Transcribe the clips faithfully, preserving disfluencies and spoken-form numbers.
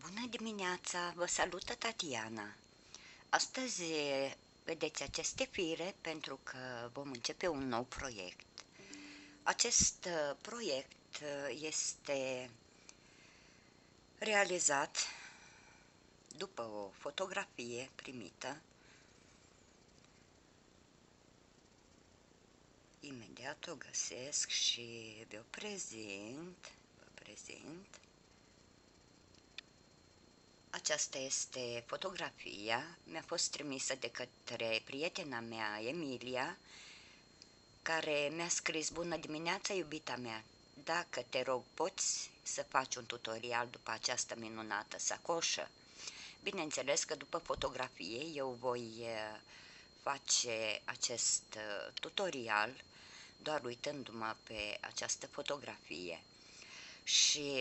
Bună dimineața, vă salută Tatiana. Astăzi vedeți aceste fire pentru că vom începe un nou proiect. Acest uh, proiect uh, este realizat după o fotografie primită. Imediat o găsesc și vă prezint, vă prezint. Aceasta este fotografia, mi-a fost trimisă de către prietena mea, Emilia, care mi-a scris: bună dimineața, iubita mea, dacă te rog poți să faci un tutorial după această minunată sacoșă? Bineînțeles că după fotografie eu voi face acest tutorial doar uitându-mă pe această fotografie și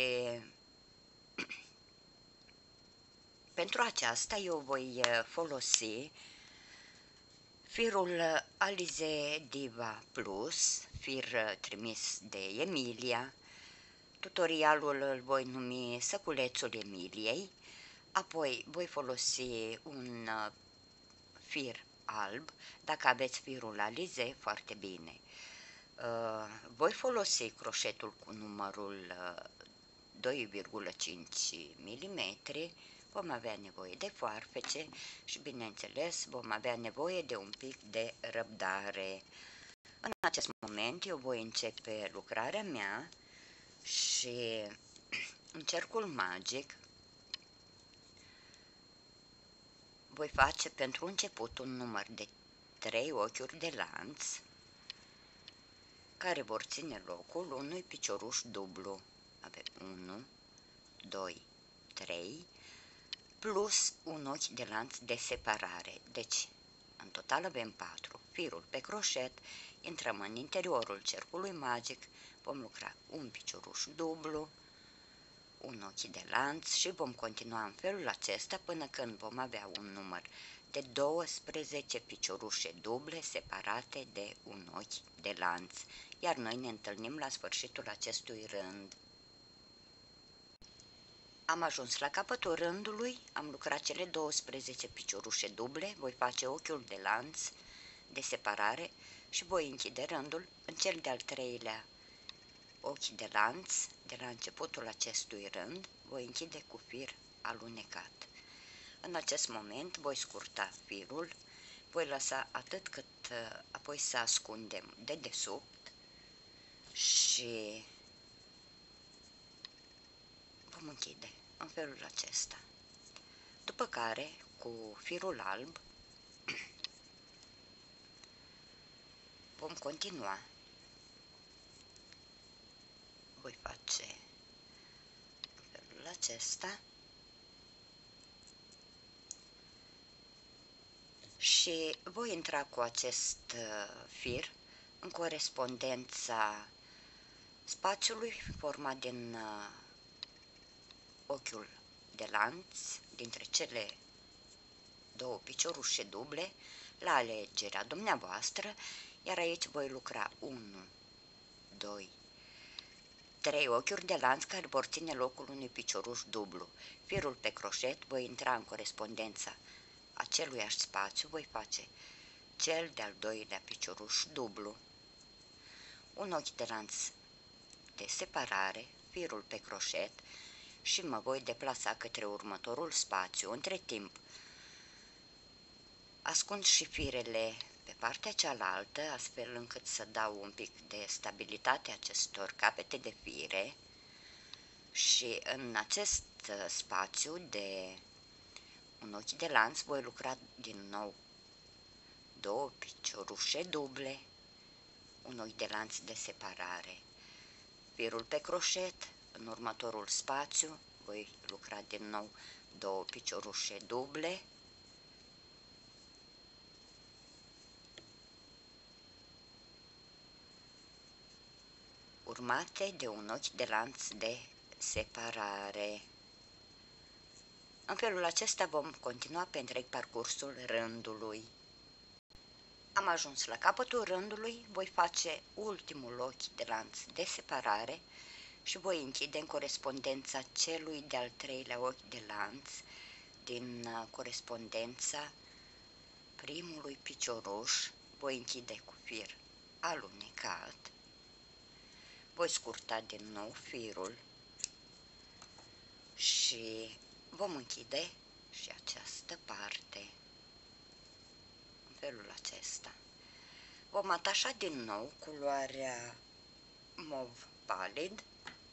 pentru aceasta eu voi folosi firul Alize Diva Plus, fir trimis de Emilia. Tutorialul îl voi numi Săculețul Emiliei, apoi voi folosi un fir alb, dacă aveți firul Alize, foarte bine. Voi folosi croșetul cu numărul doi virgulă cinci milimetri, vom avea nevoie de foarfece și, bineînțeles, vom avea nevoie de un pic de răbdare. În acest moment eu voi începe lucrarea mea și în cercul magic voi face pentru început un număr de trei ochiuri de lanț care vor ține locul unui picioruș dublu. Avem unu, doi, trei, plus un ochi de lanț de separare. Deci, în total avem patru. Firul pe croșet, intrăm în interiorul cercului magic, vom lucra un picioruș dublu, un ochi de lanț și vom continua în felul acesta până când vom avea un număr de douăsprezece piciorușe duble separate de un ochi de lanț, iar noi ne întâlnim la sfârșitul acestui rând. Am ajuns la capătul rândului, am lucrat cele douăsprezece piciorușe duble, voi face ochiul de lanț de separare și voi închide rândul în cel de-al treilea ochi de lanț. De la începutul acestui rând voi închide cu fir alunecat. În acest moment voi scurta firul, voi lăsa atât cât apoi să ascundem de desubt și vom închide în felul acesta. După care, cu firul alb, vom continua. Voi face în felul acesta și voi intra cu acest fir în corespondența spațiului format din ochiul de lanț, dintre cele două piciorușe duble, la alegerea dumneavoastră, iar aici voi lucra unu, doi, trei ochiuri de lanț care vor ține locul unui picioruș dublu. Firul pe croșet voi intra în corespondența aceluiași spațiu, voi face cel de-al doilea picioruș dublu, un ochi de lanț de separare, firul pe croșet și mă voi deplasa către următorul spațiu. Între timp ascund și firele pe partea cealaltă, astfel încât să dau un pic de stabilitate acestor capete de fire și în acest spațiu de un ochi de lanț voi lucra din nou două piciorușe duble, un ochi de lanț de separare, firul pe croșet, în următorul spațiu voi lucra din nou două piciorușe duble, urmate de un ochi de lanț de separare. În felul acesta vom continua pe întreg parcursul rândului. Am ajuns la capătul rândului, voi face ultimul ochi de lanț de separare și voi închide în corespondența celui de-al treilea ochi de lanț din corespondența primului picioruș. Voi închide cu fir alunecat, voi scurta din nou firul și vom închide și această parte în felul acesta. Vom atașa din nou culoarea mov palid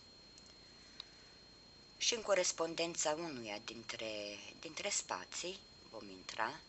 și în corespondența unuia dintre, dintre spații vom intra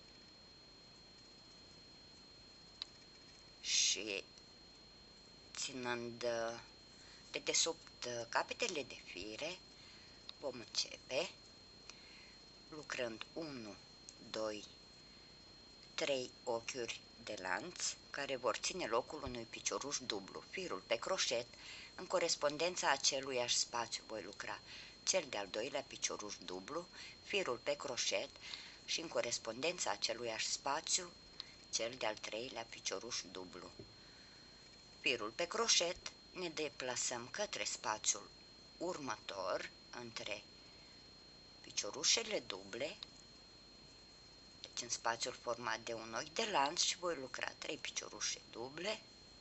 și ținând de desubt capetele de fire vom începe lucrând unu, doi, trei ochiuri de lanț care vor ține locul unui picioruș dublu. Firul pe croșet, în corespondența aceluiași spațiu voi lucra cel de-al doilea picioruș dublu, firul pe croșet și în corespondența aceluiași spațiu cel de-al treilea picioruș dublu. Firul pe croșet, ne deplasăm către spațiul următor între piciorușele duble, deci în spațiul format de un ochi de lanț, și voi lucra trei piciorușe duble,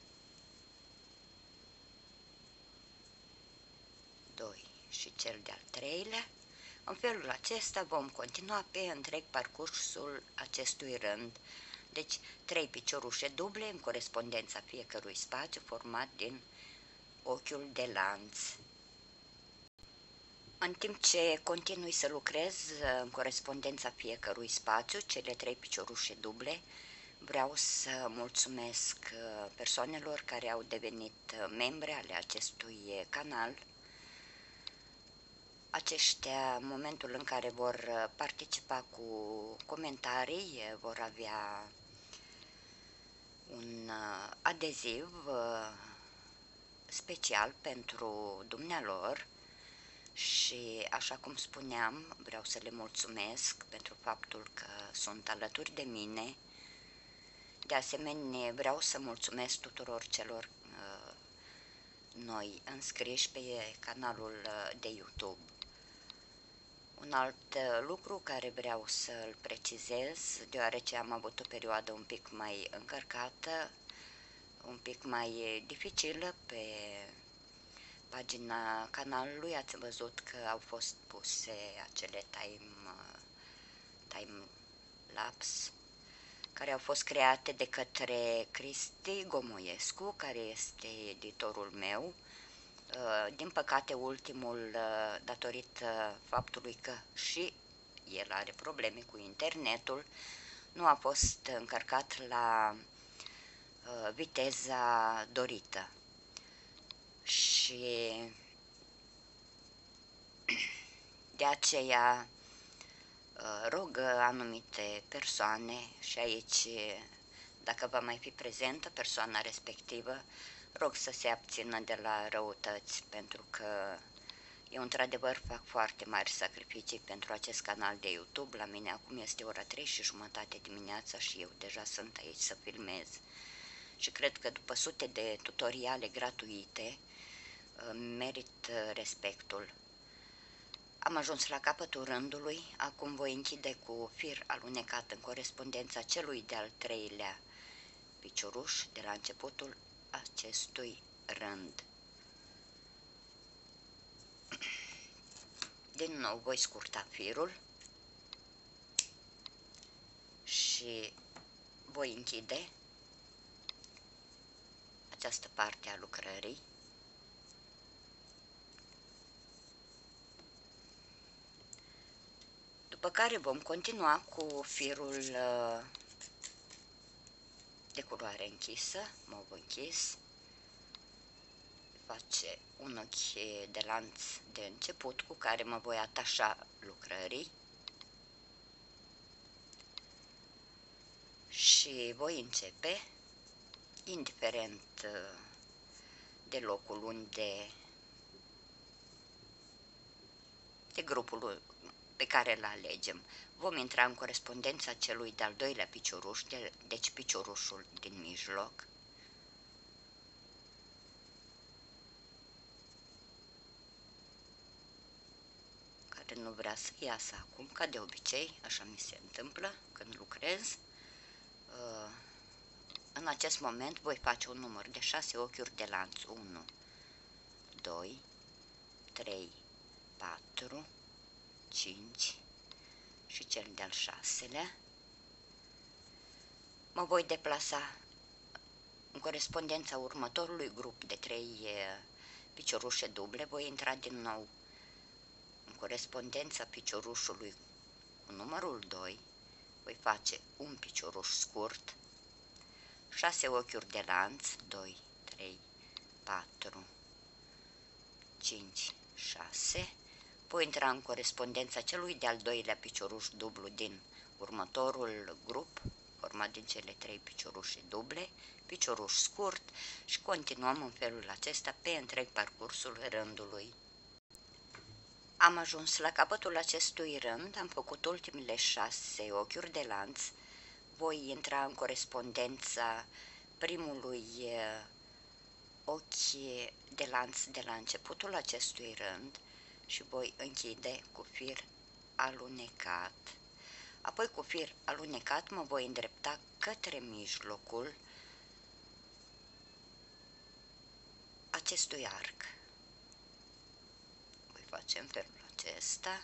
doi și cel de-al treilea. În felul acesta vom continua pe întreg parcursul acestui rând, deci trei piciorușe duble în corespondența fiecărui spațiu format din ochiul de lanț. În timp ce continui să lucrez în corespondența fiecărui spațiu, cele trei piciorușe duble, vreau să mulțumesc persoanelor care au devenit membre ale acestui canal. Aceștia, în momentul în care vor participa cu comentarii, vor avea un adeziv special pentru dumnealor. Și, așa cum spuneam, vreau să le mulțumesc pentru faptul că sunt alături de mine. De asemenea, vreau să mulțumesc tuturor celor uh, noi înscriși pe canalul de YouTube. Un alt lucru care vreau să-l precizez, deoarece am avut o perioadă un pic mai încărcată, un pic mai dificilă pe pagina canalului, ați văzut că au fost puse acele time, time lapse care au fost create de către Cristi Gomoiescu, care este editorul meu. Din păcate, ultimul, datorită faptului că și el are probleme cu internetul, nu a fost încărcat la viteza dorită. Și de aceea rog anumite persoane, și aici, dacă va mai fi prezentă persoana respectivă, rog să se abțină de la răutăți, pentru că eu într-adevăr fac foarte mari sacrificii pentru acest canal de YouTube. La mine acum este ora trei și jumătate dimineața și eu deja sunt aici să filmez. Și cred că după sute de tutoriale gratuite merit respectul. Am ajuns la capătul rândului, acum voi închide cu fir alunecat în corespondența celui de-al treilea picioruș de la începutul acestui rând. Din nou voi scurta firul și voi închide această parte a lucrării. După care vom continua cu firul de culoare închisă, mov închis. Face un ochi de lanț de început cu care mă voi atașa lucrării și voi începe, indiferent de locul unde, de grupul pe care îl alegem. Vom intra în corespondența celui de-al doilea picioruș, deci piciorușul din mijloc. nu vrea să iasă acum, ca de obicei, așa mi se întâmplă când lucrez. În acest moment voi face un număr de șase ochiuri de lanț. unu, doi, trei, patru, cinci și cel de-al șaselea. Mă voi deplasa în corespondența următorului grup de trei piciorușe duble. Voi intra din nou în corespondența piciorușului cu numărul doi. Voi face un picioruș scurt, șase ochiuri de lanț, doi, trei, patru, cinci, șase. Voi intra în corespondența celui de-al doilea picioruș dublu din următorul grup, format din cele trei piciorușe duble, picioruș scurt, și continuăm în felul acesta pe întreg parcursul rândului. Am ajuns la capătul acestui rând, am făcut ultimele șase ochiuri de lanț. Voi intra în corespondența primului ochi de lanț de la începutul acestui rând și voi închide cu fir alunecat. Apoi cu fir alunecat mă voi îndrepta către mijlocul acestui arc. Voi face în felul acesta.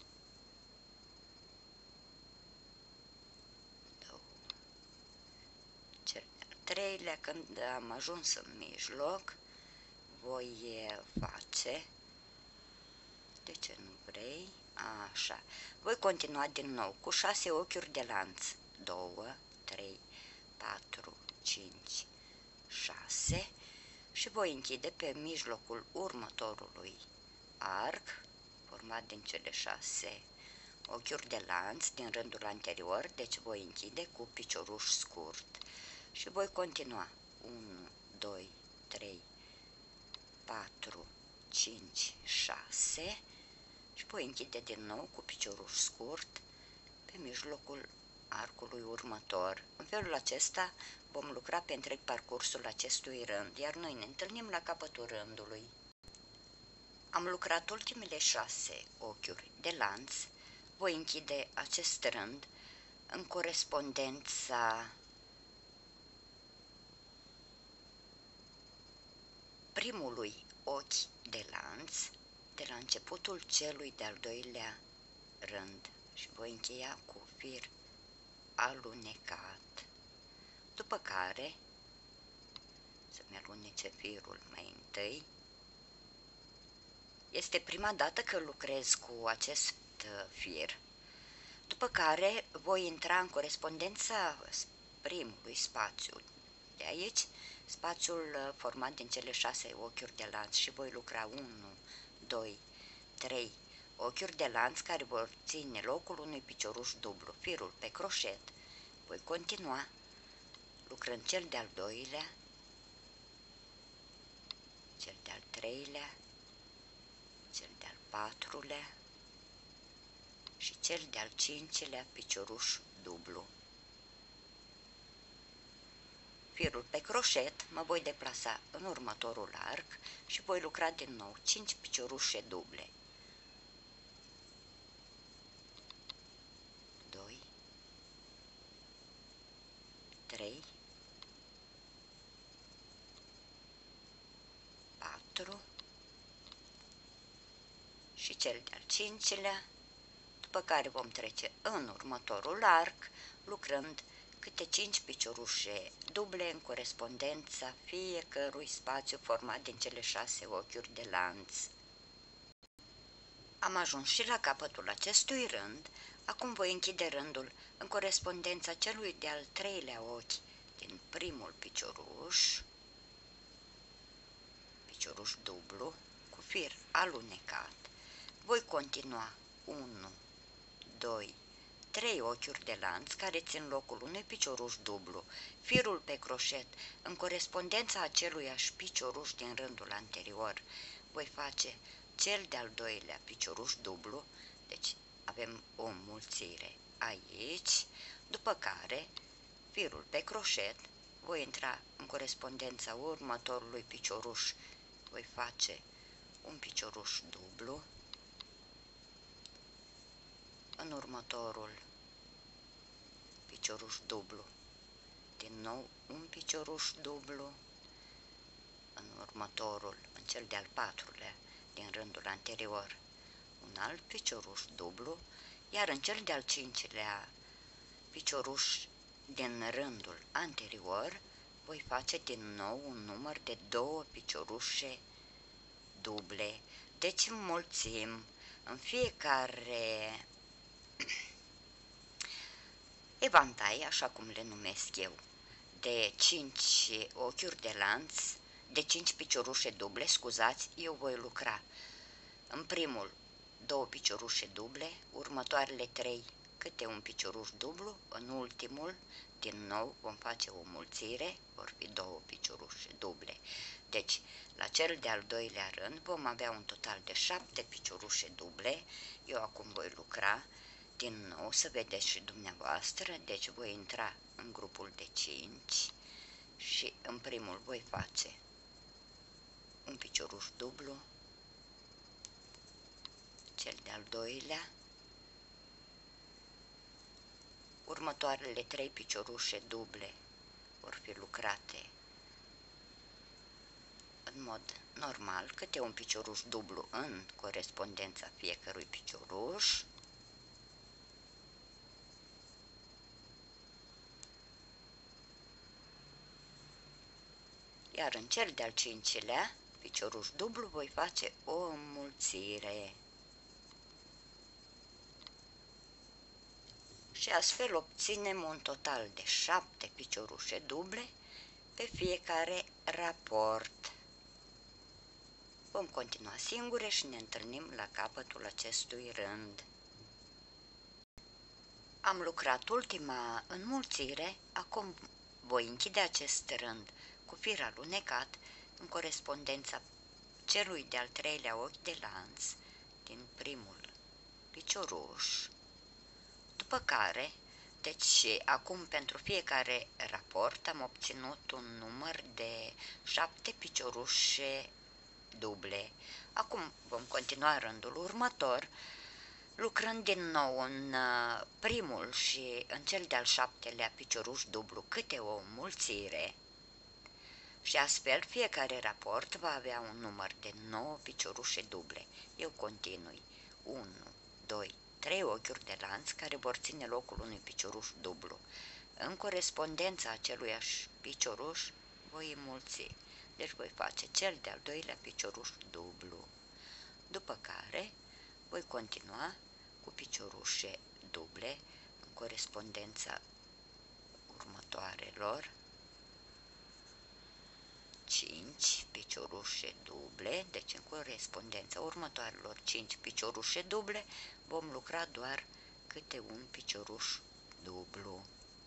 Cel de-al treilea, când am ajuns în mijloc, voi face, de ce nu vrei, așa, voi continua din nou cu șase ochiuri de lanț, doi, trei, patru, cinci, șase, și voi închide pe mijlocul următorului arc, format din cele șase ochiuri de lanț din rândul anterior, deci voi închide cu picioruș scurt și voi continua unu, doi, trei, patru, cinci, șase și voi închide din nou cu picioruș scurt pe mijlocul arcului următor. În felul acesta vom lucra pe întreg parcursul acestui rând, iar noi ne întâlnim la capătul rândului. Am lucrat ultimele șase ochiuri de lanț, voi închide acest rând în corespondența primului ochi de lanț de la începutul celui de-al doilea rând și voi încheia cu fir alunecat, după care să-mi alunece firul mai întâi. Este prima dată că lucrez cu acest fir, după care voi intra în corespondența primului spațiu de aici, spațiul format din cele șase ochiuri de lanț, și voi lucra unu, doi, trei ochiuri de lanț care vor ține locul unui picioruș dublu, firul pe croșet. Voi continua lucrând cel de-al doilea, cel de-al treilea, cel de-al patrulea și cel de-al cincilea picioruș dublu. Firul pe croșet mă voi deplasa în următorul arc și voi lucra din nou cinci piciorușe duble. doi, trei, patru și cel de-al cincilea, după care vom trece în următorul arc, lucrând câte cinci piciorușe duble în corespondența fiecărui spațiu format din cele șase ochiuri de lanț. Am ajuns și la capătul acestui rând, acum voi închide rândul în corespondența celui de-al treilea ochi din primul picioruș, picioruș dublu, cu fir alunecat. Voi continua unu, doi, trei ochiuri de lanț care țin locul unui picioruș dublu, firul pe croșet în corespondența aceluiași picioruș din rândul anterior. Voi face cel de-al doilea picioruș dublu, deci avem o înmulțire aici, după care firul pe croșet, voi intra în corespondența următorului picioruș, voi face un picioruș dublu, în următorul picioruș dublu, din nou un picioruș dublu, în următorul, în cel de-al patrulea din rândul anterior, un alt picioruș dublu, iar în cel de-al cincilea picioruș din rândul anterior voi face din nou un număr de două piciorușe duble. Deci înmulțim în fiecare evantai, așa cum le numesc eu, de cinci ochiuri de lanț, de cinci piciorușe duble, scuzați, eu voi lucra în primul două piciorușe duble, următoarele trei câte un picioruș dublu, în ultimul, din nou, vom face o mulțire, vor fi două piciorușe duble. Deci, la cel de-al doilea rând vom avea un total de șapte piciorușe duble. Eu acum voi lucra din nou, să vedeți și dumneavoastră, deci voi intra în grupul de cinci și în primul voi face un picioruș dublu, cel de-al doilea, următoarele trei piciorușe duble vor fi lucrate în mod normal, câte un picioruș dublu în corespondența fiecărui picioruș. Iar în cel de-al cincilea picioruș dublu voi face o înmulțire. Și astfel obținem un total de șapte piciorușe duble pe fiecare raport. Vom continua singure și ne întâlnim la capătul acestui rând. Am lucrat ultima înmulțire, acum voi închide acest rând cu fir alunecat în corespondența celui de-al treilea ochi de lanț din primul picioruș, după care, deci acum pentru fiecare raport am obținut un număr de șapte piciorușe duble. Acum vom continua rândul următor, lucrând din nou în primul și în cel de-al șaptelea picioruș dublu câte o înmulțire și astfel fiecare raport va avea un număr de nouă piciorușe duble. Eu continui unu, doi, trei ochiuri de lanț care vor ține locul unui picioruș dublu. În corespondența aceluiași picioruș voi înmulți. Deci voi face cel de-al doilea picioruș dublu, după care voi continua cu piciorușe duble în corespondența următoarelor cinci piciorușe duble, deci în corespondența următoarelor cinci piciorușe duble vom lucra doar câte un picioruș dublu.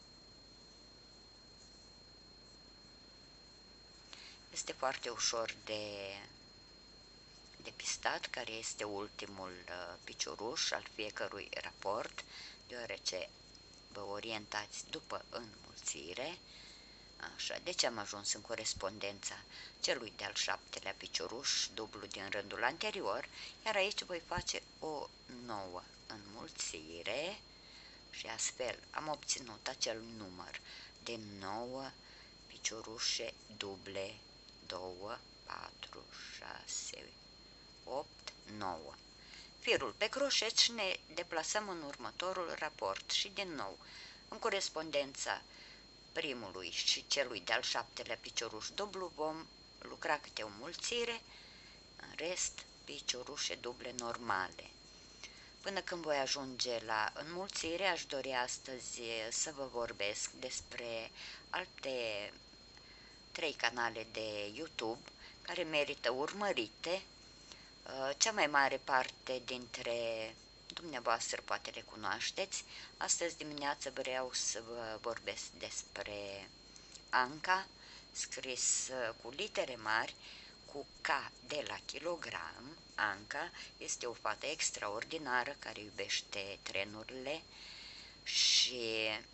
Este foarte ușor de depistat care este ultimul uh, picioruș al fiecărui raport, deoarece vă orientați după înmulțire. Așa, deci am ajuns în corespondența celui de-al șaptelea picioruș dublu din rândul anterior, iar aici voi face o nouă înmulțire și astfel am obținut acel număr de nouă piciorușe duble, doi, patru, șase, opt, nouă. Firul pe croșet și ne deplasăm în următorul raport și din nou în corespondența primului și celui de-al șaptelea picioruș dublu vom lucra câte o mulțire, în rest piciorușe duble normale. Până când voi ajunge la înmulțire, aș dori astăzi să vă vorbesc despre alte trei canale de YouTube care merită urmărite. Cea mai mare parte dintre dumneavoastră poate le cunoașteți. Astăzi dimineață vreau să vă vorbesc despre Anca, scris cu litere mari, cu K de la kilogram. Anca este o fată extraordinară care iubește trenurile și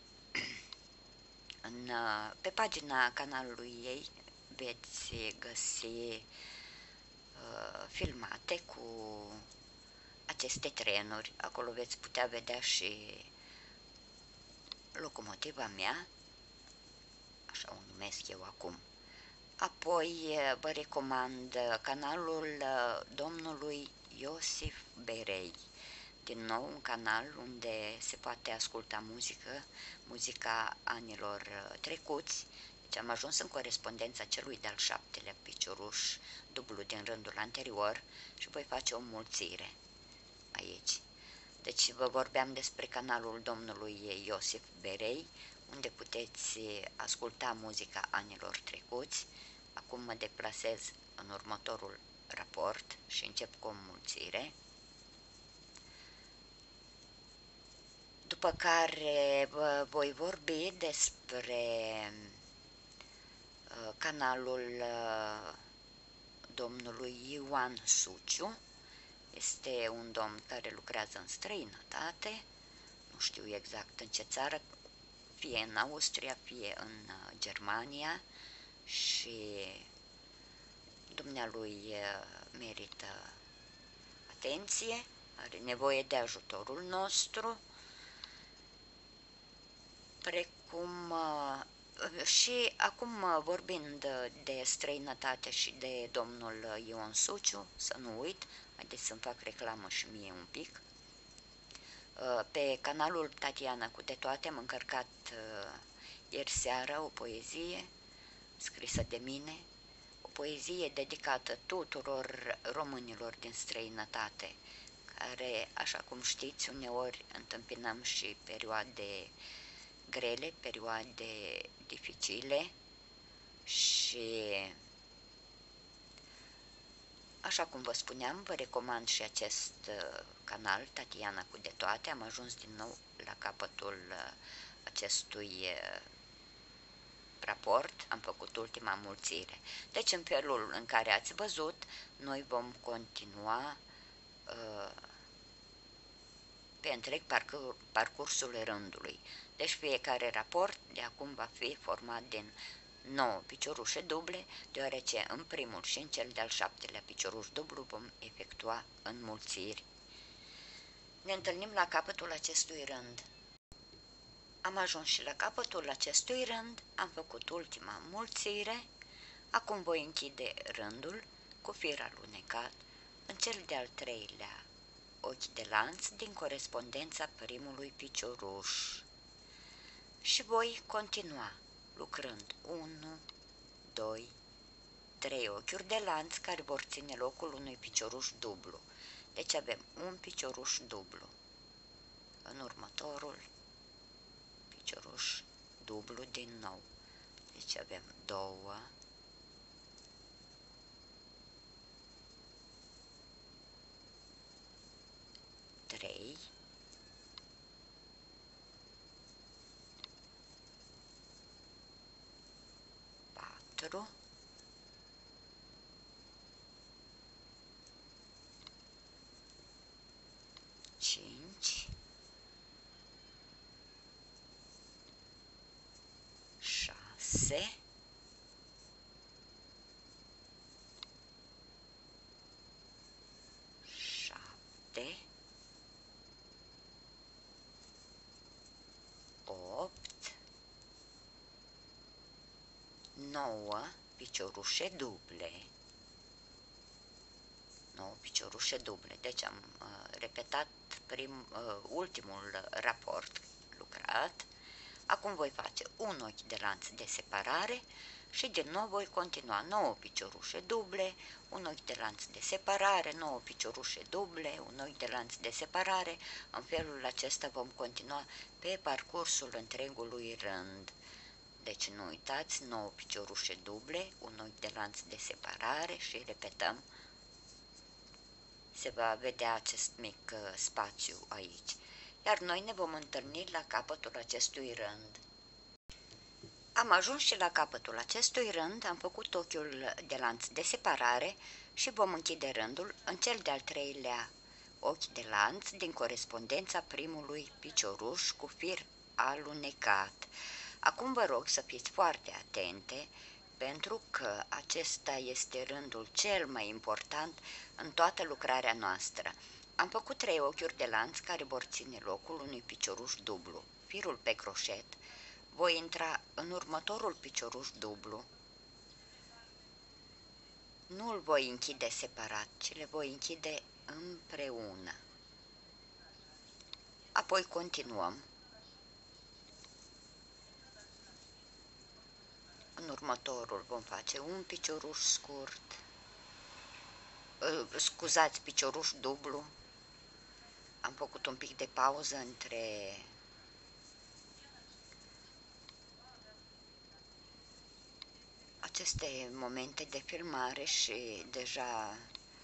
în, pe pagina canalului ei veți găsi uh, filmate cu aceste trenuri. Acolo veți putea vedea și locomotiva mea, așa o numesc eu acum. Apoi vă recomand canalul domnului Iosif Berei, din nou un canal unde se poate asculta muzică, muzica anilor trecuți. Deci am ajuns în corespondența celui de-al șaptelea picioruș dublu din rândul anterior și voi face o mulțire aici. Deci vă vorbeam despre canalul domnului Iosif Berei, unde puteți asculta muzica anilor trecuți. Acum mă deplasez în următorul raport și încep cu o mulțire. După care vă voi vorbi despre canalul domnului Ioan Suciu. Este un domn care lucrează în străinătate, nu știu exact în ce țară, fie în Austria, fie în Germania, și dumnealui merită atenție, are nevoie de ajutorul nostru, precum și acum, vorbind de străinătate și de domnul Ion Suciu, să nu uit, haideți să-mi fac reclamă și mie un pic. Pe canalul Tatiana cu de toate am încărcat ieri seara o poezie scrisă de mine, o poezie dedicată tuturor românilor din străinătate, care, așa cum știți, uneori întâmpinăm și perioade grele, perioade dificile și, așa cum vă spuneam, vă recomand și acest canal, Tatiana cu de toate. Am ajuns din nou la capătul acestui raport, am făcut ultima mulțire. Deci, în felul în care ați văzut, noi vom continua uh, pe întreg parcur, parcursul rândului. Deci fiecare raport de acum va fi format din nouă piciorușe duble, deoarece în primul și în cel de-al șaptelea picioruș dublu vom efectua înmulțiri. Ne întâlnim la capătul acestui rând. Am ajuns și la capătul acestui rând, am făcut ultima mulțire, acum voi închide rândul cu fir alunecat în cel de-al treilea ochi de lanț din corespondența primului picioruș și voi continua lucrând unu, doi, trei ochiuri de lanț care vor ține locul unui picioruș dublu. Deci avem un picioruș dublu. În următorul picioruș dublu din nou. Deci avem două, trei, patru, cinci, șase, șapte, opt, nouă piciorușe duble. nouă piciorușe duble. Deci am uh, repetat prim, uh, ultimul raport lucrat. Acum voi face un ochi de lanț de separare și din nou voi continua nouă piciorușe duble, un ochi de lanț de separare, nouă piciorușe duble, un ochi de lanț de separare. În felul acesta vom continua pe parcursul întregului rând. Deci nu uitați, nouă piciorușe duble, un ochi de lanț de separare și repetăm. Se va vedea acest mic uh, spațiu aici. Iar noi ne vom întâlni la capătul acestui rând. Am ajuns și la capătul acestui rând, am făcut ochiul de lanț de separare și vom închide rândul în cel de-al treilea ochi de lanț din corespondența primului picioruș cu fir alunecat. Acum vă rog să fiți foarte atente, pentru că acesta este rândul cel mai important în toată lucrarea noastră. Am făcut trei ochiuri de lanț care vor ține locul unui picioruș dublu. Firul pe croșet, voi intra în următorul picioruș dublu. Nu îl voi închide separat, ci le voi închide împreună. Apoi continuăm. În următorul vom face un picioruș scurt, scuzați, picioruș dublu. Am făcut un pic de pauză între aceste momente de filmare și deja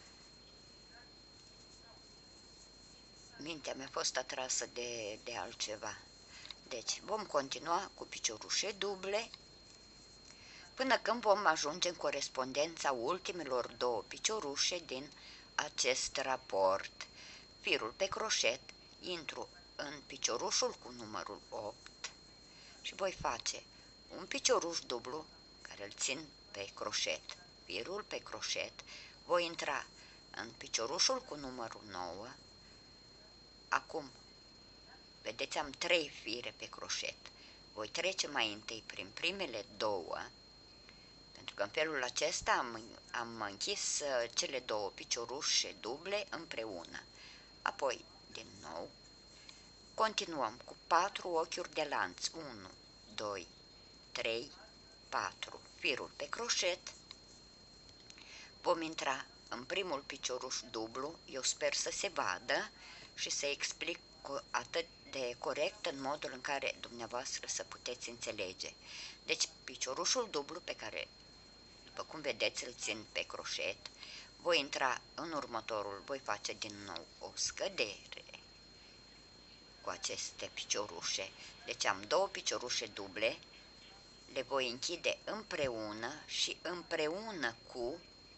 mintea mea a fost atrasă de, de altceva. Deci vom continua cu piciorușe duble până când vom ajunge în corespondența ultimelor două piciorușe din acest raport. Firul pe croșet, intru în piciorușul cu numărul opt și voi face un picioruș dublu care îl țin pe croșet. Firul pe croșet, voi intra în piciorușul cu numărul nouă. Acum, vedeți, am trei fire pe croșet. Voi trece mai întâi prin primele două, pentru că în felul acesta am, am închis cele două piciorușe duble împreună. Apoi, din nou, continuăm cu patru ochiuri de lanț. unu, doi, trei, patru. Firul pe croșet. Vom intra în primul picioruș dublu. Eu sper să se vadă și să explic atât de corect în modul în care dumneavoastră să puteți înțelege. Deci, piciorușul dublu pe care, după cum vedeți, îl țin pe croșet, voi intra în următorul, voi face din nou o scădere cu aceste piciorușe. Deci am două piciorușe duble, le voi închide împreună și împreună cu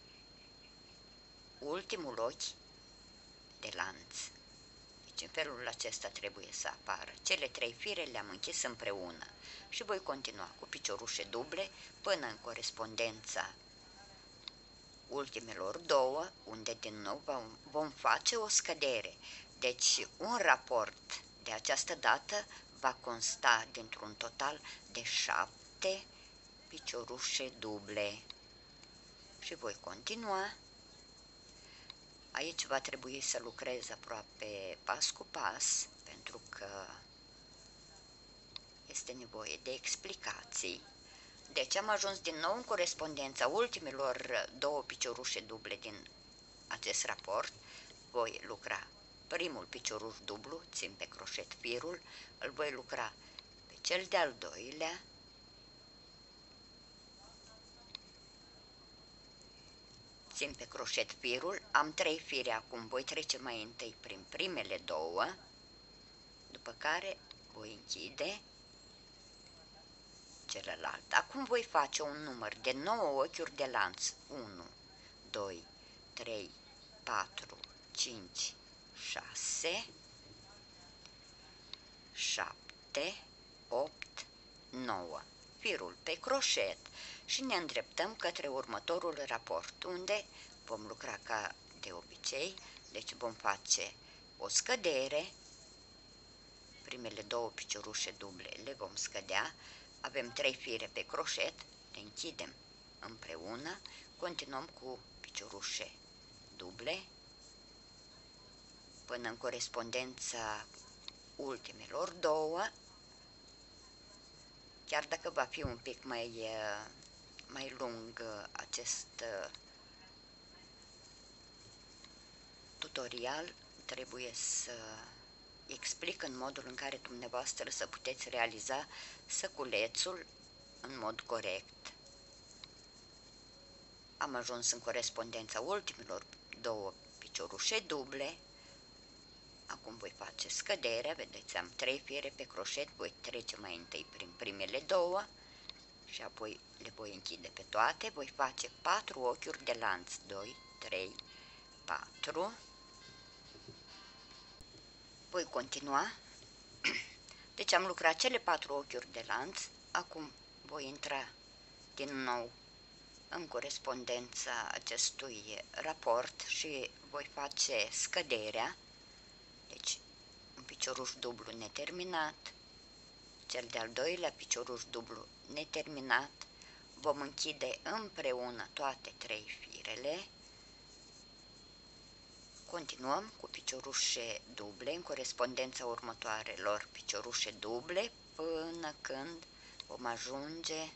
ultimul ochi de lanț. Deci în felul acesta trebuie să apară. Cele trei fire le-am închis împreună și voi continua cu piciorușe duble până în corespondența ultimelor două, unde din nou vom, vom face o scădere. Deci un raport de această dată va consta dintr-un total de șapte piciorușe duble. Și voi continua. Aici va trebui să lucrez aproape pas cu pas, pentru că este nevoie de explicații. Deci am ajuns din nou în corespondența ultimelor două piciorușe duble din acest raport. Voi lucra primul picioruș dublu, țin pe croșet firul, îl voi lucra pe cel de-al doilea, țin pe croșet firul, am trei fire acum, voi trece mai întâi prin primele două, după care voi închide celălalt. Acum voi face un număr de nouă ochiuri de lanț. unu, doi, trei, patru, cinci, șase, șapte, opt, nouă. Firul pe croșet și ne îndreptăm către următorul raport, unde vom lucra ca de obicei. Deci vom face o scădere, primele două piciorușe duble le vom scădea, avem trei fire pe croșet, le închidem împreună, continuăm cu piciorușe duble până în corespondența ultimelor două, chiar dacă va fi un pic mai, mai lung acest tutorial, trebuie să explic în modul în care dumneavoastră să puteți realiza săculețul în mod corect. Am ajuns în corespondența ultimelor două piciorușe duble. Acum voi face scăderea, vedeți, am trei fire pe croșet, voi trece mai întâi prin primele două și apoi le voi închide pe toate, voi face patru ochiuri de lanț, doi, trei, patru. Voi continua. Deci am lucrat cele patru ochiuri de lanț, acum voi intra din nou în corespondența acestui raport și voi face scăderea. picioruș dublu neterminat, cel de-al doilea picioruș dublu neterminat, vom închide împreună toate trei firele, continuăm cu piciorușe duble în corespondența următoarelor piciorușe duble până când vom ajunge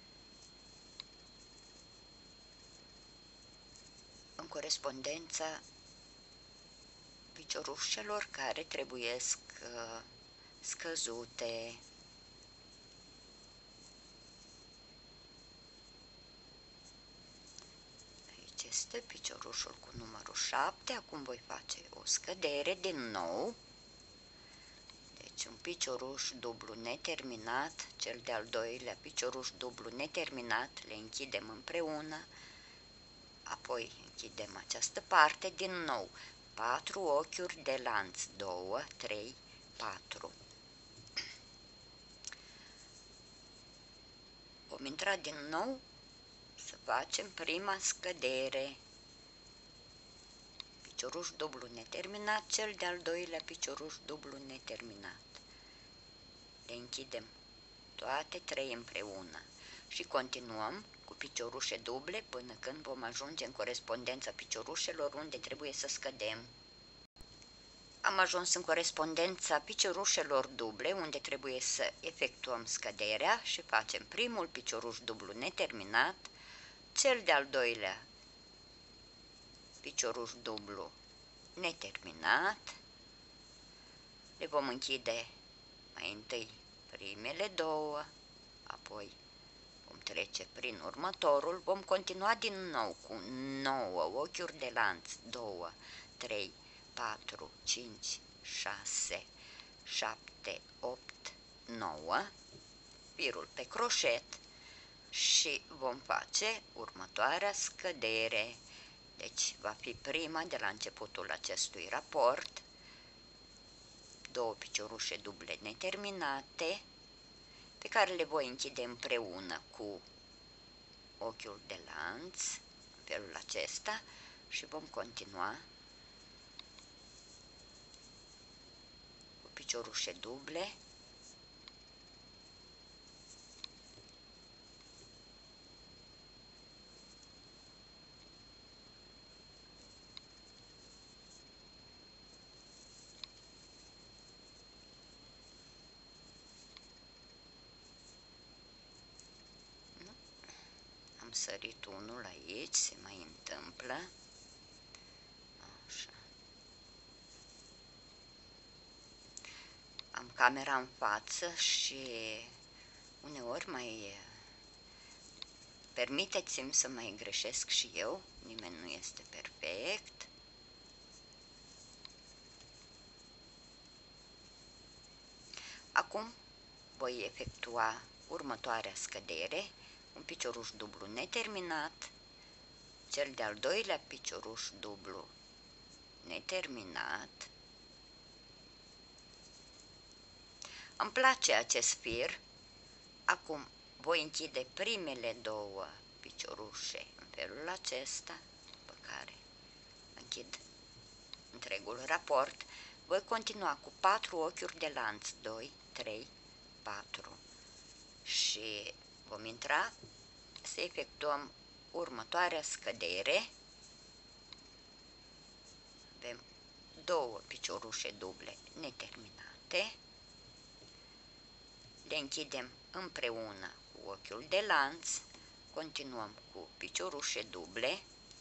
în corespondența piciorușelor care trebuiesc uh, scăzute. Aici este piciorușul cu numărul șapte, acum voi face o scădere din nou. Deci un picioruș dublu neterminat, cel de-al doilea picioruș dublu neterminat, le închidem împreună, apoi închidem această parte din nou, patru ochiuri de lanț, doi, trei, patru. Vom intra din nou să facem prima scădere, picioruș dublu neterminat, cel de-al doilea picioruș dublu neterminat. Le închidem toate trei împreună și continuăm cu piciorușe duble până când vom ajunge în corespondența piciorușelor unde trebuie să scădem. Am ajuns în corespondența piciorușelor duble unde trebuie să efectuăm scăderea și facem primul picioruș dublu neterminat, cel de-al doilea picioruș dublu neterminat, le vom închide mai întâi primele două, apoi vom trece prin următorul, vom continua din nou cu nouă ochiuri de lanț, doi, trei, patru, cinci, șase, șapte, opt, nouă, firul pe croșet și vom face următoarea scădere. Deci va fi prima de la începutul acestui raport, două piciorușe duble neterminate, pe care le voi închide împreună cu ochiul de lanț, în felul acesta, și vom continua cu piciorușe duble. Am sărit unul aici, se mai întâmplă. Așa. Am camera în față și uneori mai permiteți-mi să mai greșesc și eu, nimeni nu este perfect. Acum voi efectua următoarea scădere, un picioruș dublu neterminat, cel de-al doilea picioruș dublu neterminat. Îmi place acest fir. Acum voi închide primele două piciorușe în felul acesta, după care închid întregul raport. Voi continua cu patru ochiuri de lanț, doi, trei, patru și vom intra să efectuăm următoarea scădere. Avem două piciorușe duble neterminate, le închidem împreună cu ochiul de lanț, continuăm cu piciorușe duble,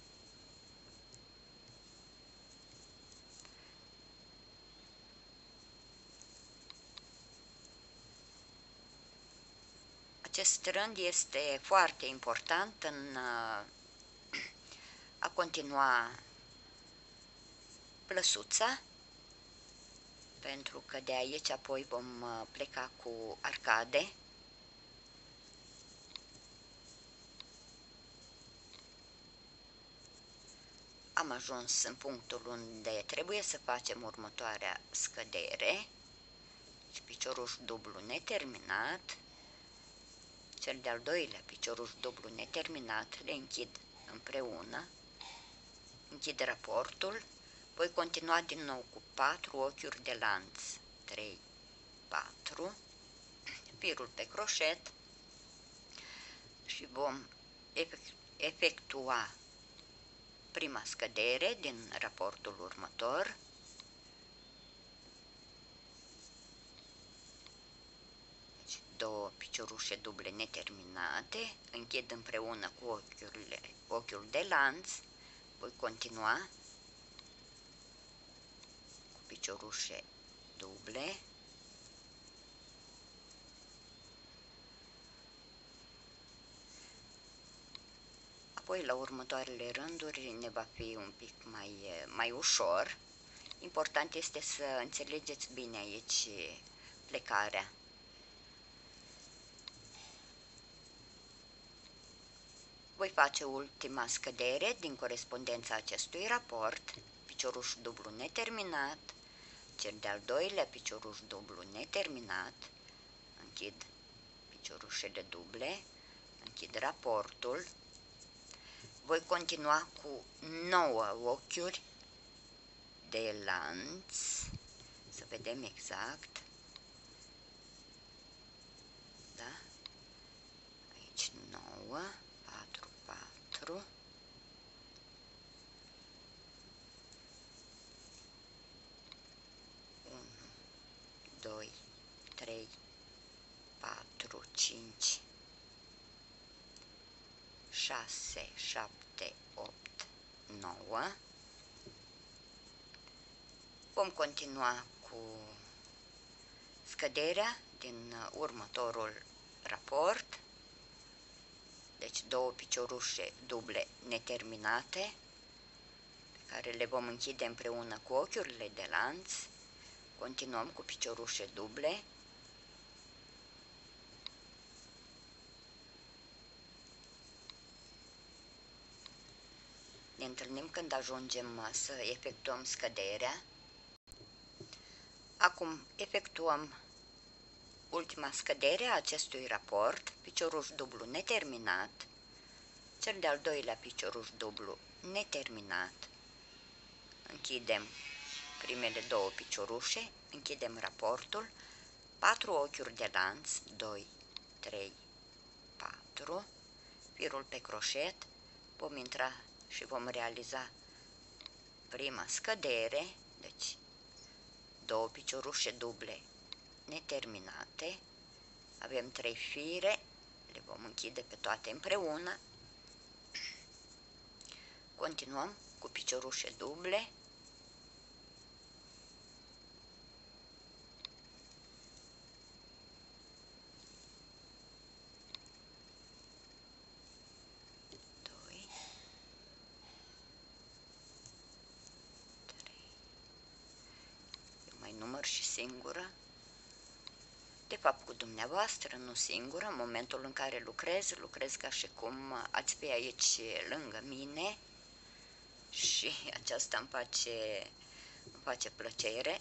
acest rând este foarte important în a continua plăsuța, pentru că de aici apoi vom pleca cu arcade. Am ajuns în punctul unde trebuie să facem următoarea scădere, deci picioruș dublu neterminat, cel de-al doilea picioruș dublu neterminat, le închid împreună, închid raportul, voi continua din nou cu patru ochiuri de lanț, trei, patru, firul pe croșet și vom efectua prima scădere din raportul următor. Deci două piciorușe duble neterminate, închid împreună cu ochiurile, ochiul de lanț, voi continua cu piciorușe duble, apoi la următoarele rânduri ne va fi un pic mai, mai ușor. Important este să înțelegeți bine aici plecarea. Voi face ultima scădere din corespondența acestui raport, picioruș dublu neterminat, cel de-al doilea picioruș dublu neterminat, închid piciorușele duble, închid raportul, voi continua cu nouă ochiuri de lanț, să vedem exact, da? Aici nouă, patru, patru, unu, doi, trei, patru, cinci, șase, șapte, opt, nouă. Vom continua cu scăderea din următorul raport, deci două piciorușe duble neterminate, pe care le vom închide împreună cu ochiurile de lanț. Continuăm cu piciorușe duble, ne întâlnim când ajungem să efectuăm scăderea. Acum efectuăm ultima scădere a acestui raport, picioruș dublu neterminat, cel de-al doilea picioruș dublu neterminat, închidem primele două piciorușe, închidem raportul, patru ochiuri de lanț, doi, trei, patru, firul pe croșet, vom intra și vom realiza prima scădere, deci două piciorușe duble neterminate, avem trei fire, le vom închide pe toate împreună, continuăm cu piciorușe duble, doi, trei, eu mai număr și singură, de fapt cu dumneavoastră, nu singură, în momentul în care lucrez, lucrez ca și cum ați fi aici lângă mine și aceasta îmi face, îmi face plăcere.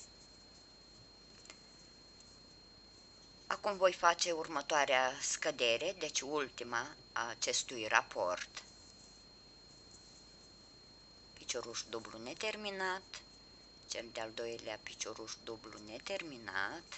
Acum voi face următoarea scădere, deci ultima a acestui raport. Picioruș dublu neterminat, cel de-al doilea picioruș dublu neterminat,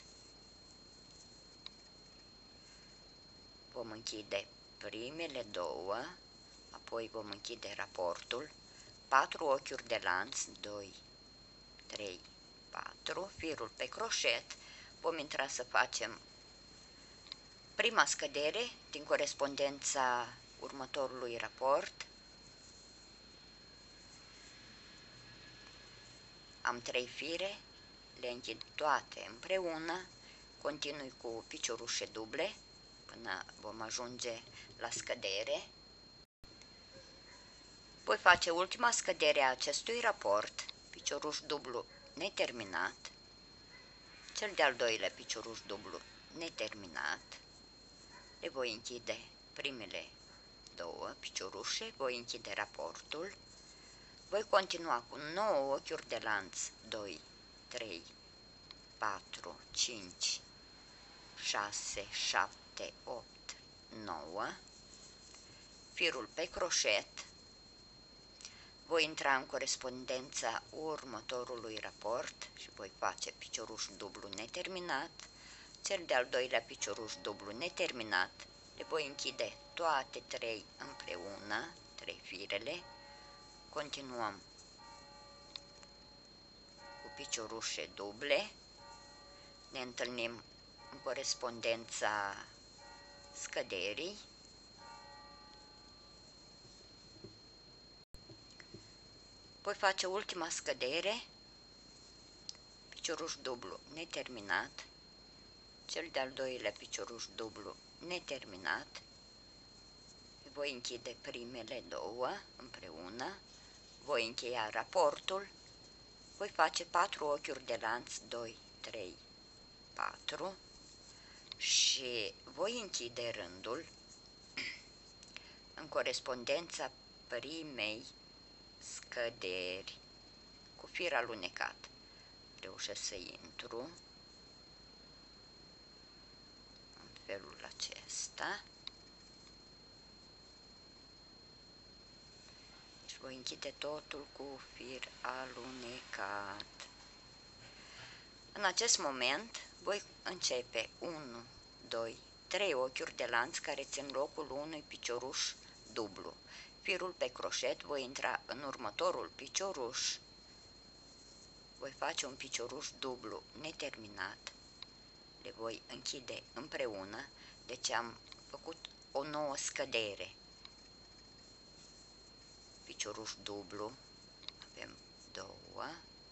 vom închide primele două, apoi vom închide raportul, patru ochiuri de lanț, doi, trei, patru, firul pe croșet, vom intra să facem prima scădere din corespondența următorului raport. Am trei fire, le închid toate împreună, continui cu piciorușe duble până vom ajunge la scădere. Voi face ultima scădere a acestui raport, picioruș dublu neterminat, cel de-al doilea picioruș dublu neterminat, le voi închide primele două piciorușe, voi închide raportul, voi continua cu nouă ochiuri de lanț, doi, trei, patru, cinci, șase, șapte, opt, nouă, firul pe croșet, voi intra în corespondența următorului raport și voi face picioruș dublu neterminat, cel de-al doilea picioruș dublu neterminat, le voi închide toate trei împreună, trei firele, continuăm cu piciorușe duble, ne întâlnim în corespondența scăderii, voi face ultima scădere, picioruș dublu neterminat, cel de-al doilea picioruș dublu neterminat, voi închide primele două împreună, voi încheia raportul, voi face patru ochiuri de lanț, doi, trei, patru și voi închide rândul în corespondența primei scăderi cu fir alunecat. Reușesc să intru în felul acesta și voi închide totul cu fir alunecat. În acest moment voi începe unu, doi, trei ochiuri de lanț care țin locul unui picioruș dublu. Firul pe croșet, voi intra în următorul picioruș, voi face un picioruș dublu neterminat, le voi închide împreună, deci am făcut o nouă scădere. Picioruș dublu, avem două,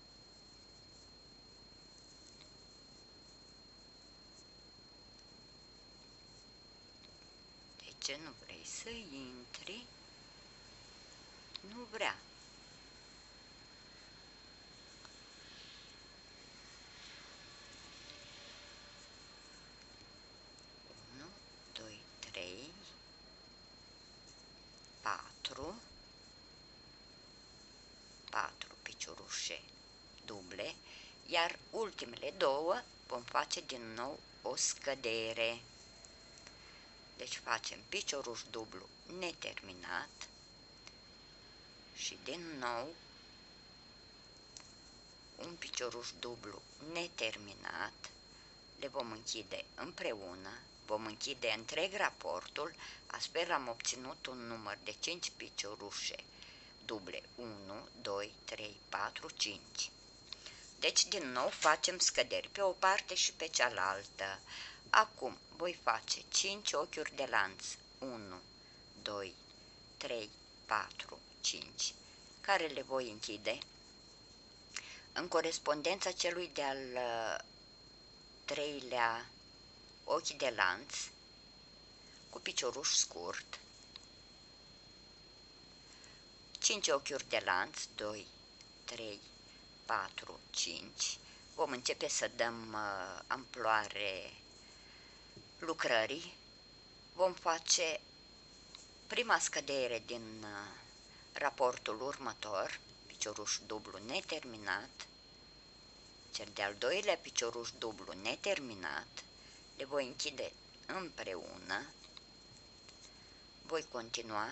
de ce nu vrei să intri? Nu vrea. unu, doi, trei, patru, patru piciorușe duble, iar ultimele două vom face din nou o scădere. Deci facem picioruș dublu neterminat și din nou un picioruș dublu neterminat, le vom închide împreună, vom închide întreg raportul, astfel am obținut un număr de cinci piciorușe duble, unu, doi, trei, patru, cinci. Deci din nou facem scăderi pe o parte și pe cealaltă. Acum voi face cinci ochiuri de lanț, unu, doi, trei, patru, cinci, care le voi închide în corespondența celui de-al treilea ochi de lanț cu picioruș scurt, cinci ochiuri de lanț, doi, trei, patru, cinci. Vom începe să dăm uh, amploare lucrării. Vom face prima scădere din uh, raportul următor, picioruș dublu neterminat, cel de-al doilea picioruș dublu neterminat, le voi închide împreună, voi continua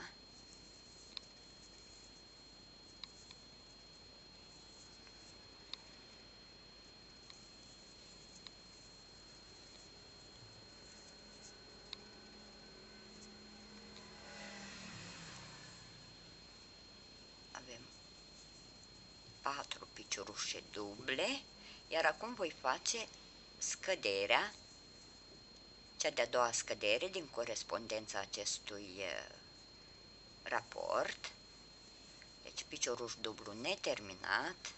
avem patru piciorușe duble, iar acum voi face scăderea, cea de-a doua scădere din corespondența acestui raport, deci picioruș dublu neterminat,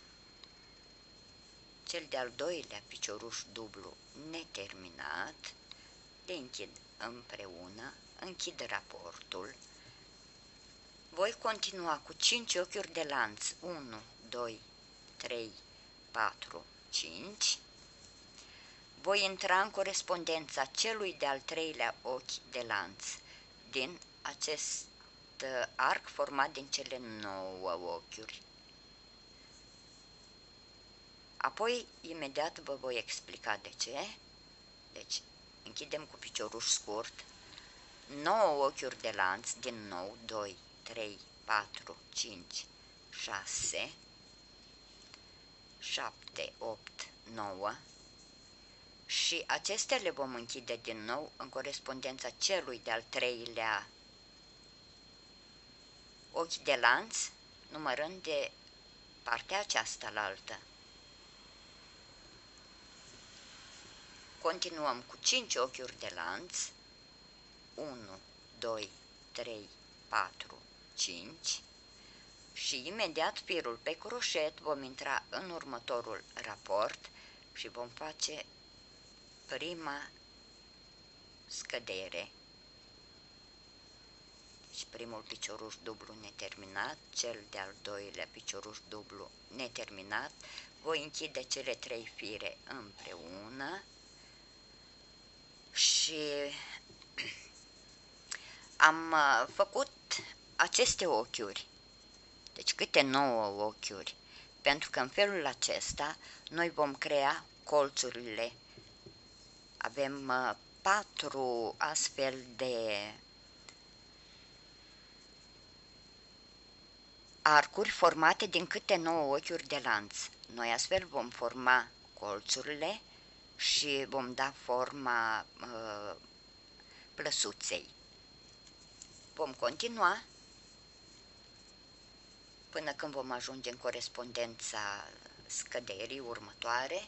cel de-al doilea picioruș dublu neterminat, le închid împreună, închid raportul, voi continua cu cinci ochiuri de lanț, unu, doi, trei, patru, cinci, voi intra în corespondența celui de-al treilea ochi de lanț din acest arc format din cele nouă ochiuri. Apoi, imediat vă voi explica de ce. Deci, închidem cu picioruș scurt, nouă ochiuri de lanț, din nou, doi, trei, patru, cinci, șase, șapte, opt, nouă și acestea le vom închide din nou în corespondența celui de-al treilea ochi de lanț, numărând de partea aceasta la altă. Continuăm cu cinci ochiuri de lanț, unu, doi, trei, patru, cinci și imediat firul pe croșet vom intra în următorul raport și vom face prima scădere. Deci primul picioruș dublu neterminat, cel de-al doilea picioruș dublu neterminat, voi închide cele trei fire împreună și am făcut aceste ochiuri, deci câte nouă ochiuri, pentru că în felul acesta noi vom crea colțurile. Avem patru astfel de arcuri formate din câte nouă ochiuri de lanț. Noi astfel vom forma colțurile și vom da forma uh, plăsuței. Vom continua până când vom ajunge în corespondența scăderii următoare.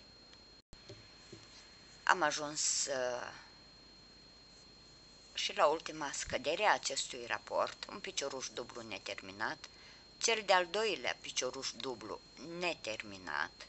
Am ajuns uh, și la ultima scădere a acestui raport, un picioruș dublu neterminat, cel de-al doilea picioruș dublu neterminat.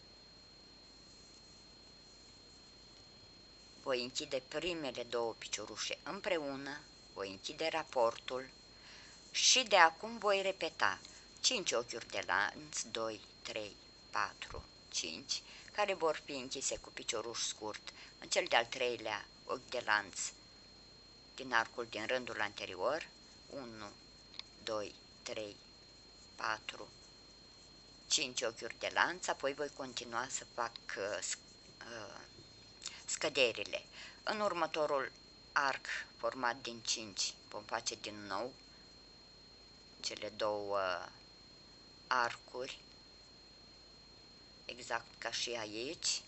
Voi închide primele două piciorușe împreună, voi închide raportul și de acum voi repeta cinci ochiuri de lanț, doi, trei, patru, cinci, care vor fi închise cu picioruș scurt în cel de-al treilea ochi de lanț din arcul din rândul anterior, unu, doi, trei, patru, cinci ochiuri de lanț, apoi voi continua să fac uh, uh, scăderile. În următorul arc format din cinci vom face din nou cele două arcuri, exact ca și aici,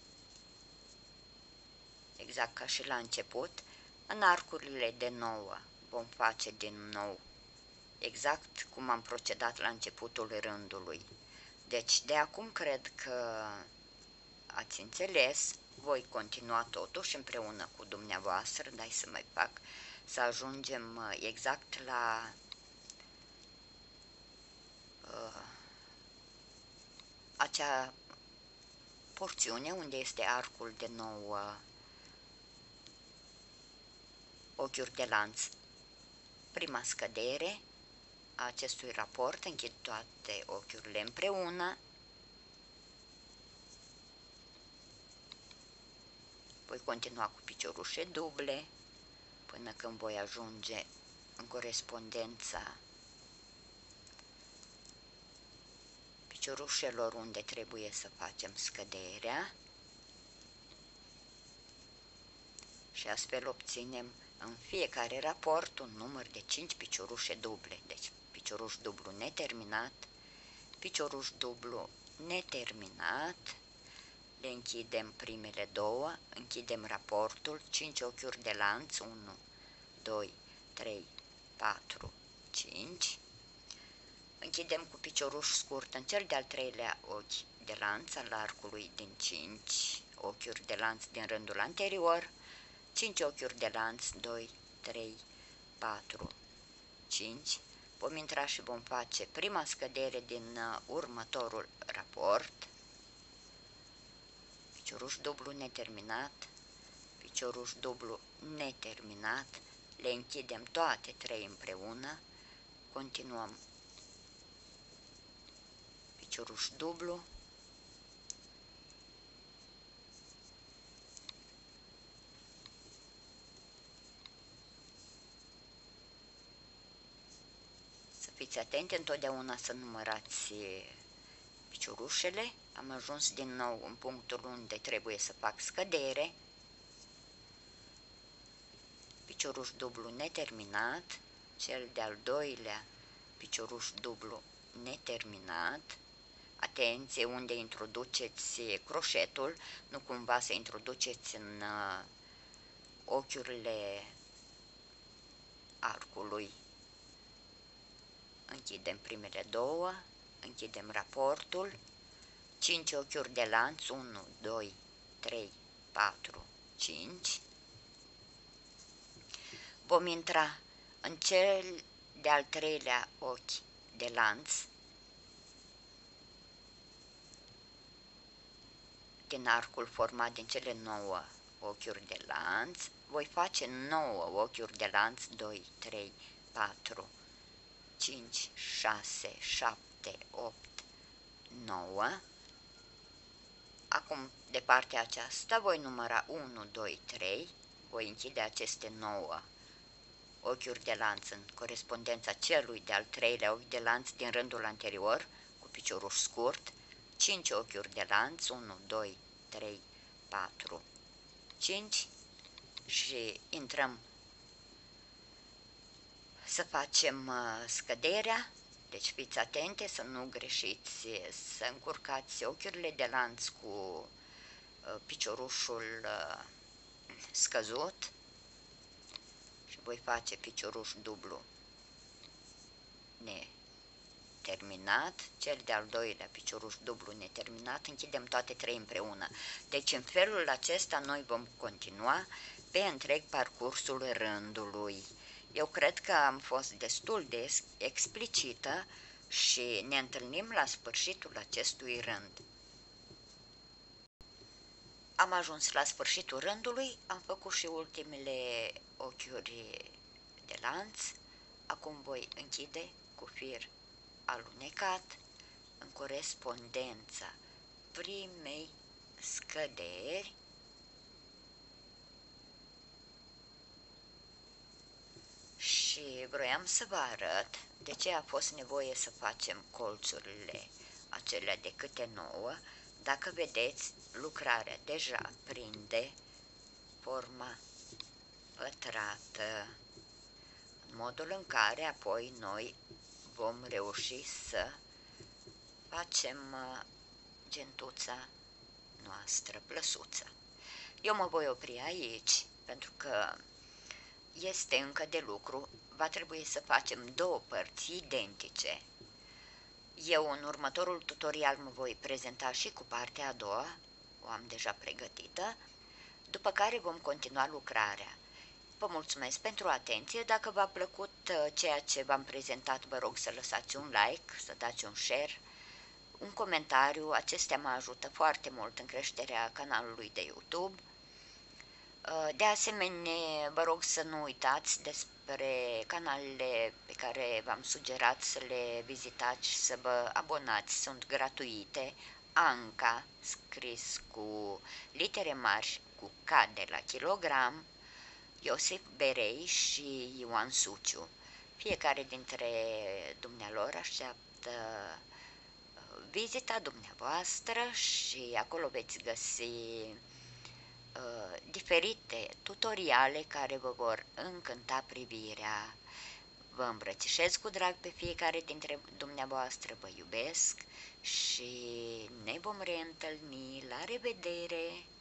exact ca și la început. În arcurile de nouă vom face din nou exact cum am procedat la începutul rândului. Deci de acum cred că ați înțeles. Voi continua totuși împreună cu dumneavoastră, dai să mai fac, să ajungem exact la uh, acea porțiune unde este arcul de nouă ochiuri de lanț. Prima scădere a acestui raport, închid toate ochiurile împreună, voi continua cu piciorușe duble până când voi ajunge în corespondența piciorușelor unde trebuie să facem scăderea și astfel obținem în fiecare raport un număr de cinci piciorușe duble. Deci picioruș dublu neterminat, picioruș dublu neterminat, le închidem primele două, închidem raportul, cinci ochiuri de lanț, unu, doi, trei, patru, cinci, închidem cu picioruș scurt în cel de-al treilea ochi de lanț al arcului din cinci ochiuri de lanț din rândul anterior, cinci ochiuri de lanț, doi, trei, patru, cinci, vom intra și vom face prima scădere din următorul raport, picioruș dublu neterminat, picioruș dublu neterminat, le închidem toate trei împreună, continuăm picioruș dublu, să fiți atenți întotdeauna să numărați piciorușele. Am ajuns din nou în punctul unde trebuie să fac scădere, picioruș dublu neterminat, cel de-al doilea picioruș dublu neterminat. Atenție unde introduceți croșetul, nu cumva să introduceți în uh, ochiurile arcului. Închidem primele două, închidem raportul, cinci ochiuri de lanț, unu, doi, trei, patru, cinci. Vom intra în cel de-al treilea ochi de lanț din arcul format din cele nouă ochiuri de lanț. Voi face nouă ochiuri de lanț, doi, trei, patru, cinci, șase, șapte, opt, nouă. Acum, de partea aceasta, voi număra unu, doi, trei, voi închide aceste nouă ochiuri de lanț în corespondența celui de-al treilea ochi de lanț din rândul anterior, cu picioruș scurt, cinci ochiuri de lanț, unu, doi, trei, patru, cinci și intrăm să facem uh, scăderea. Deci fiți atente să nu greșiți, să încurcați ochiurile de lanț cu uh, piciorușul uh, scăzut și voi face picioruș dublu neterminat, cel de-al doilea picioruș dublu neterminat, închidem toate trei împreună. Deci în felul acesta noi vom continua pe întreg parcursul rândului. Eu cred că am fost destul de explicită și ne întâlnim la sfârșitul acestui rând. Am ajuns la sfârșitul rândului, am făcut și ultimele ochiuri de lanț. Acum voi închide cu fir alunecat în corespondența primei scăderi și vroiam să vă arăt de ce a fost nevoie să facem colțurile acelea de câte nouă. Dacă vedeți, lucrarea deja prinde forma pătrată, în modul în care apoi noi vom reuși să facem gentuța noastră, plăsuța. Eu mă voi opri aici, pentru că este încă de lucru, va trebui să facem două părți identice. Eu în următorul tutorial mă voi prezenta și cu partea a doua, o am deja pregătită, după care vom continua lucrarea. Vă mulțumesc pentru atenție, dacă v-a plăcut ceea ce v-am prezentat, vă rog să lăsați un like, să dați un share, un comentariu, acestea mă ajută foarte mult în creșterea canalului de YouTube. De asemenea, vă rog să nu uitați despre canalele pe care v-am sugerat să le vizitați și să vă abonați, sunt gratuite. Anca, scris cu litere mari, cu K de la kilogram, Iosif Berei și Ioan Suciu. Fiecare dintre dumnealor așteaptă vizita dumneavoastră și acolo veți găsi uh, diferite tutoriale care vă vor încânta privirea. Vă îmbrățișez cu drag pe fiecare dintre dumneavoastră, vă iubesc și ne vom reîntâlni. La revedere!